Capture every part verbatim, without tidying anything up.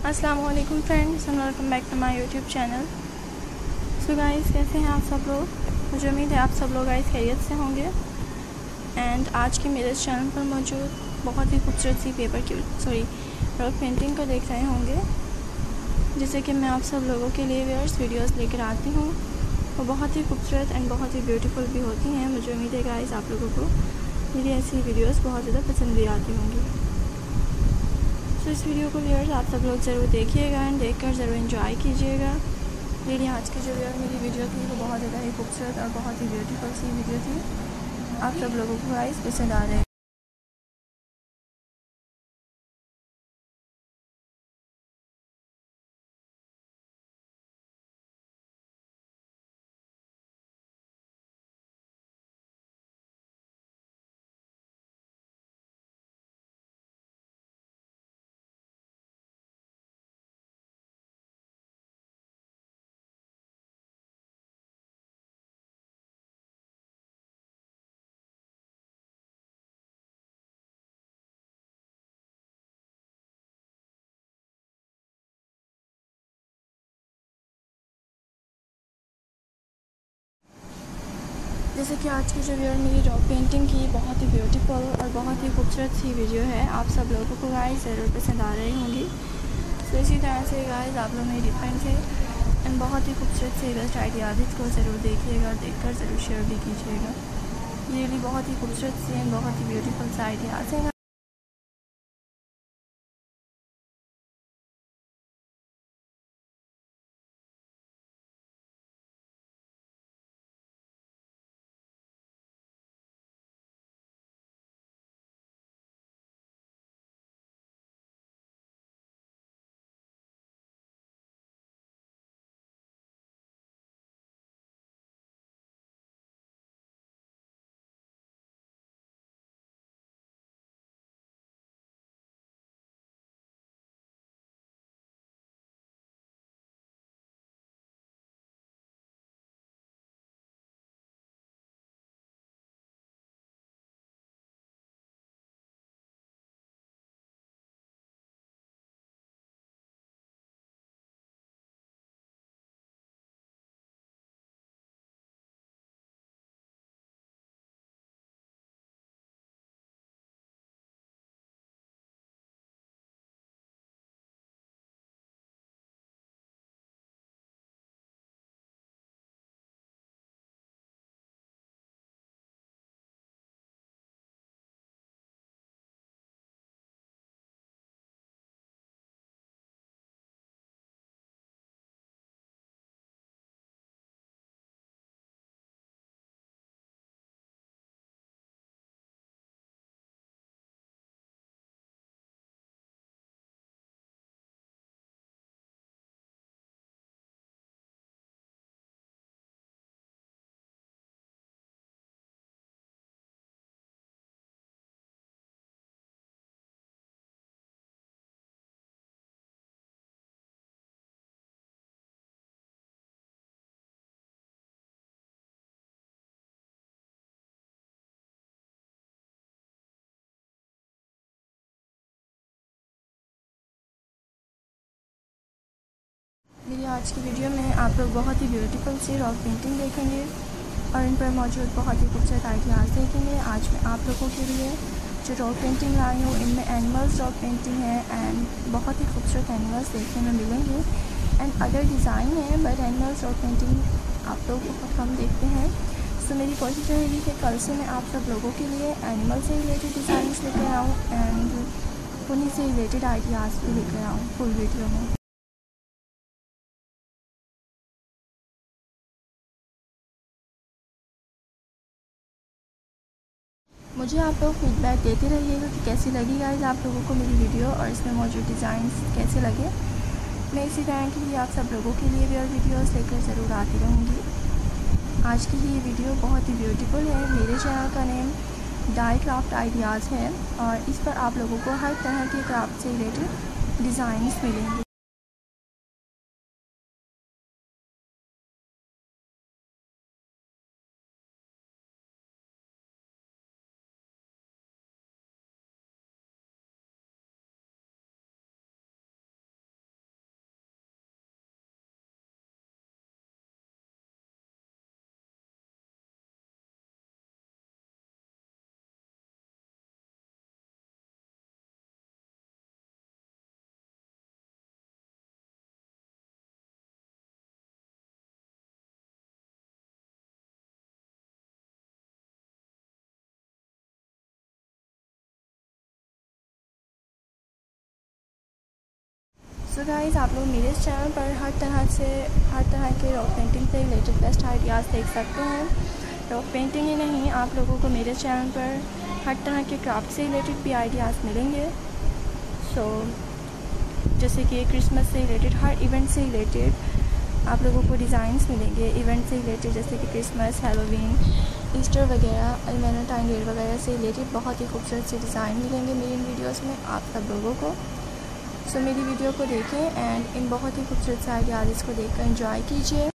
अस्सलाम वालेकुम friends and welcome back to my YouTube channel. So guys, कैसे हैं आप सब लोग? मुझे उम्मीद है आप सब लोग गाइस खैरियत से होंगे। एंड आज के मेरे चैनल पर मौजूद बहुत ही खूबसूरत सी पेपर की सॉरी रॉक पेंटिंग को देख रहे होंगे, जिसे कि मैं आप सब लोगों के लिए व्यूअर्स वीडियोस लेकर आती हूँ। वो बहुत ही खूबसूरत एंड बहुत ही ब्यूटीफुल भी होती हैं। मुझे उम्मीद है गाइस आप लोगों को मेरी ऐसी वीडियोस बहुत ज़्यादा पसंद भी आती होंगी। तो इस वीडियो को व्यूअर्स आप सब लोग ज़रूर देखिएगा एंड देखकर ज़रूर एंजॉय कीजिएगा। मेरी आज की जो व्यूअर मेरी वीडियो थी वो बहुत ज़्यादा ही खूबसूरत और बहुत ही ब्यूटीफुल सी वीडियो थी। आप सब लोगों को गाइस पसंद आ रहे हैं। जैसे कि आज की जो व्यूअर मेरी रॉक पेंटिंग की बहुत ही ब्यूटीफुल और बहुत ही खूबसूरत सी वीडियो है, आप सब लोगों को गाइस ज़रूर पसंद आ रही होंगी। तो इसी तरह से गाइस आप लोग मेरी डिफरेंट से एंड बहुत ही खूबसूरत से बेस्ट आइडियाज़ को ज़रूर देखिएगा, देखकर ज़रूर शेयर भी कीजिएगा। ये भी बहुत ही खूबसूरत सी एंड बहुत ही ब्यूटीफुल से आइडियाज़ हैं। मेरी आज की वीडियो में आप लोग बहुत ही ब्यूटीफुल सी रॉक पेंटिंग देखेंगे और इन पर मौजूद बहुत ही खूबसूरत आइडियाज़ देखेंगे। आज मैं आप लोगों के लिए जो रॉक पेंटिंग लाई हूँ इनमें एनिमल्स रॉक पेंटिंग है एंड बहुत ही खूबसूरत एनिमल्स देखने में मिलेंगे एंड अदर डिज़ाइन है, बट एनिमल्स रॉक पेंटिंग आप लोग बहुत कम देखते हैं। सो मेरी कोशिश रहेगी कि कल से मैं आप सब लोगों के लिए एनिमल से रिलेटेड डिज़ाइन लेकर आऊँ एंड उन्हीं से रिलेटेड आइडियाज़ भी लेकर आऊँ फुल वीडियो में। मुझे आप लोग फीडबैक देते रहिएगा कि कैसी लगी गाइस आप लोगों को मेरी वीडियो और इसमें मौजूद डिज़ाइंस कैसे लगे। मैं इसी तरह की आप सब लोगों के लिए भी और वीडियोस लेकर ज़रूर आती रहूँगी। आज की ये वीडियो बहुत ही ब्यूटीफुल है। मेरे चैनल का नेम डाई क्राफ्ट आइडियाज़ है और इस पर आप लोगों को हर तरह के क्राफ्ट से रिलेटेड डिज़ाइंस मिलेंगे। सो गाइस, आप लोग मेरे इस चैनल पर हर तरह से हर तरह के रॉक पेंटिंग से रिलेटेड बेस्ट आइडियाज़ देख सकते हैं। रॉक पेंटिंग ही नहीं, आप लोगों को मेरे चैनल पर हर तरह के क्राफ्ट से रिलेटेड भी आइडियाज़ मिलेंगे। सो so, जैसे कि क्रिसमस से रिलेटेड, हर इवेंट से रिलेटेड आप लोगों को डिज़ाइंस मिलेंगे। इवेंट से रिलेटेड जैसे कि क्रिसमस, हैलोवीन, ईस्टर वगैरह, वैलेंटाइन डे वगैरह से रिलेटेड बहुत ही खूबसूरत से डिज़ाइन मिलेंगे मेरी इन वीडियोस में आप सब लोगों को। सो so, मेरी वीडियो को देखें एंड इन बहुत ही खूबसूरत से आइडियाज़ को देखकर एंजॉय कीजिए।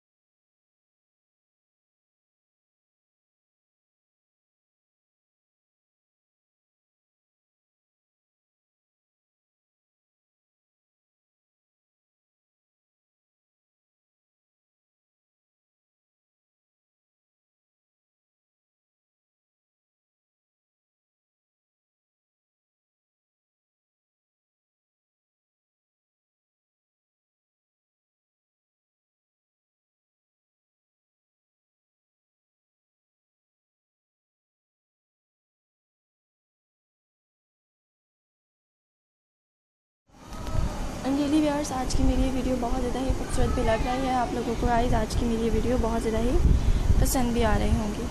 एंड डेली व्यूअर्स, आज की मेरी वीडियो बहुत ज़्यादा ही खूबसूरत भी लग रही है आप लोगों को। गाइस, आज की मेरी वीडियो बहुत ज़्यादा ही पसंद भी आ रही होंगी।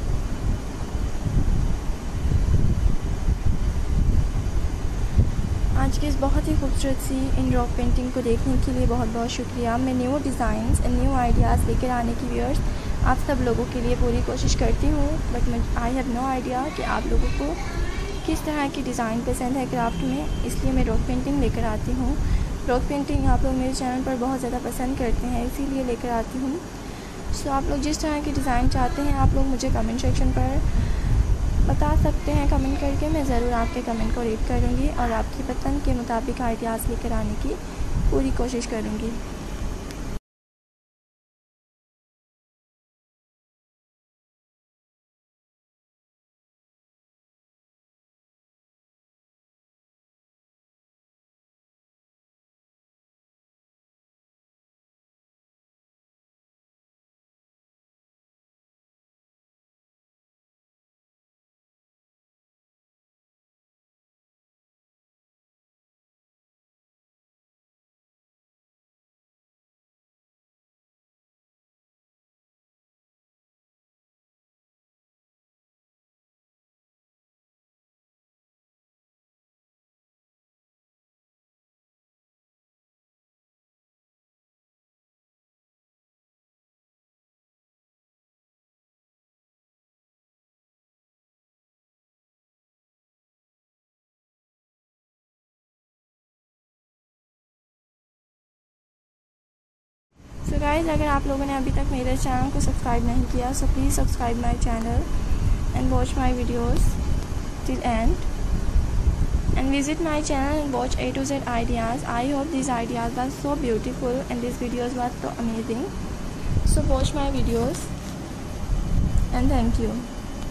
आज की इस बहुत ही खूबसूरत सी इन रॉक पेंटिंग को देखने के लिए बहुत बहुत शुक्रिया। मैं new designs and new ideas लेकर आने की व्यूअर्स आप सब लोगों के लिए पूरी कोशिश करती हूँ, बट मैं आई हैव नो आइडिया कि आप लोगों को किस तरह की डिज़ाइन पसंद है क्राफ्ट में, इसलिए मैं रॉक पेंटिंग लेकर आती हूँ। रॉक पेंटिंग आप लोग मेरे चैनल पर बहुत ज़्यादा पसंद करते हैं, इसीलिए लेकर आती हूँ। सो आप लोग जिस तरह की डिज़ाइन चाहते हैं आप लोग मुझे कमेंट सेक्शन पर बता सकते हैं कमेंट करके। मैं ज़रूर आपके कमेंट को रीड करूँगी और आपकी पसंद के मुताबिक आइडियाज़ लेकर आने की पूरी कोशिश करूँगी। सो गाइज़, अगर आप लोगों ने अभी तक मेरे चैनल को सब्सक्राइब नहीं किया so please subscribe my channel and watch my videos till end and visit my channel and watch A to Z ideas. I hope these ideas are so beautiful and these videos were so amazing. So watch my videos and thank you.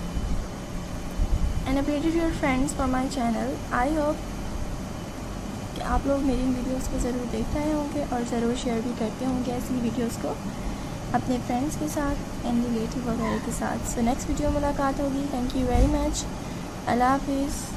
And update your friends for my channel. I hope कि आप लोग मेरी videos को ज़रूर देख रहे होंगे और ज़रूर शेयर भी करते होंगे ऐसी वीडियोस को अपने फ्रेंड्स के साथ एंड रिलेटिव वगैरह के साथ। सो नेक्स्ट वीडियो मुलाकात होगी। Thank you very much. Allah हाफिज़।